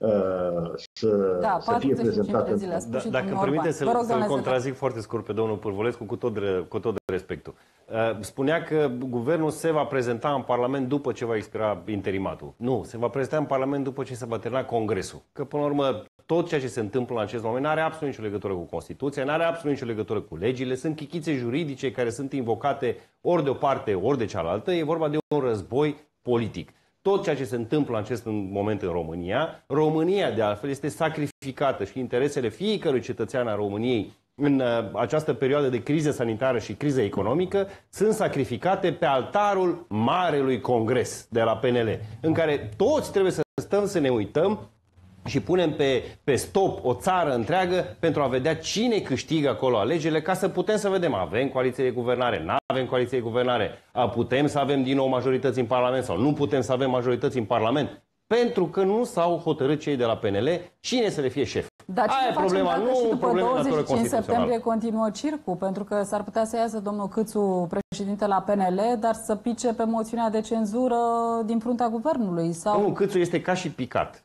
să fie prezentată. Dacă permite să-l contrazic foarte scurt pe domnul Pârvulescu, cu tot respectul. Spunea că guvernul se va prezenta în Parlament după ce va expira interimatul. Nu, se va prezenta în Parlament după ce se va termina Congresul. Că, până la urmă, tot ceea ce se întâmplă în acest moment nu are absolut nicio legătură cu Constituția, nu are absolut nicio legătură cu legile, sunt chichițe juridice care sunt invocate ori de o parte, ori de cealaltă. E vorba de un război politic. Tot ceea ce se întâmplă în acest moment în România, de altfel, este sacrificată și interesele fiecărui cetățean al României în această perioadă de criză sanitară și criză economică sunt sacrificate pe altarul Marelui Congres de la PNL, în care toți trebuie să stăm să ne uităm și punem pe stop o țară întreagă pentru a vedea cine câștigă acolo alegerile, ca să putem să vedem, avem coaliție de guvernare, nu avem coaliție de guvernare, putem să avem din nou majorități în Parlament sau nu putem să avem majorități în Parlament, pentru că nu s-au hotărât cei de la PNL cine să le fie șef. Dar aia e problema, nu după problema 25 septembrie continuă circul, pentru că s-ar putea să iasă domnul Câțu președinte la PNL, dar să pice pe moțiunea de cenzură din fruntea guvernului. Sau... Domnul Câțu este ca și picat.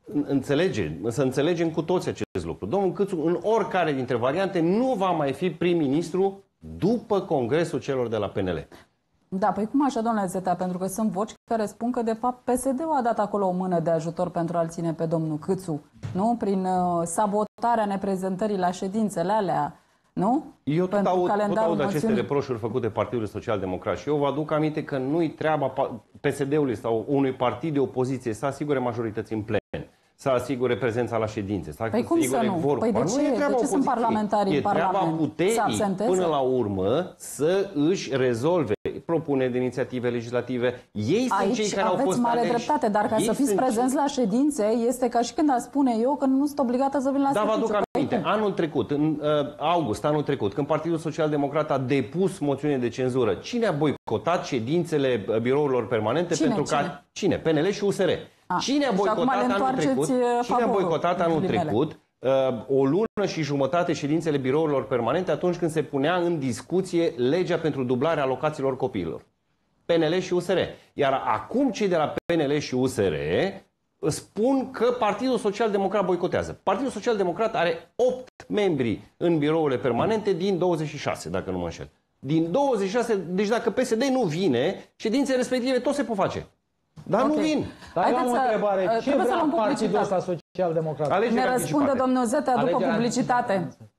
Să înțelegem cu toți acest lucru. Domnul Câțu, în oricare dintre variante, nu va mai fi prim-ministru după congresul celor de la PNL. Da, păi cum așa, domnule Zeta? Pentru că sunt voci care spun că, de fapt, PSD-ul a dat acolo o mână de ajutor pentru a-l ține pe domnul Câțu, nu? Prin sabotarea neprezentării la ședințele alea, nu? Eu tot aud aceste reproșuri făcute Partidului Social-Democrat și eu vă aduc aminte că nu-i treaba PSD-ului sau unui partid de opoziție să asigure majorități în plen, să asigure prezența la ședințe, să asigure vorbă. Păi de ce sunt parlamentarii în Parlament? E treaba puterii, până la urmă, să își rezolve propuneri de inițiative legislative. Ei sunt cei care au fost aveți mare dreptate, dar ca să fiți prezenți la ședințe, este ca și când aș spune eu că nu sunt obligată să vin la ședințe. Da, vă aduc aminte, anul trecut, în august anul trecut, când Partidul Social-Democrat a depus moțiune de cenzură, cine a boicotat ședințele birourilor permanente? Cine? PNL și USR. Cine a boicotat anul trecut o lună și jumătate ședințele birourilor permanente atunci când se punea în discuție legea pentru dublarea alocațiilor copiilor? PNL și USR. Iar acum cei de la PNL și USR spun că Partidul Social-Democrat boicotează. Partidul Social-Democrat are 8 membri în birourile permanente din 26, dacă nu mă înșel. Din 26, deci dacă PSD nu vine, ședințele respective tot se pot face. Dar nu vin. Dar eu am o întrebare. Ce vrea Partidul ăsta Social-Democrat? Ne răspunde domnul Zeta după publicitate.